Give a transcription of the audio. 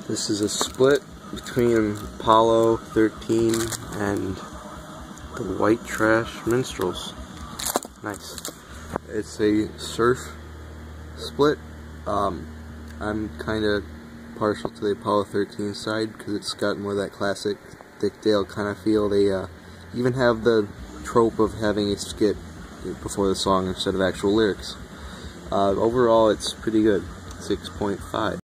This is a split between Apollo 13 and the White Trash Minstrels. Nice. It's a surf split. I'm kind of partial to the Apollo 13 side because it's got more of that classic Dick Dale kind of feel. They even have the trope of having a skit before the song instead of actual lyrics. Overall, it's pretty good. 6.5.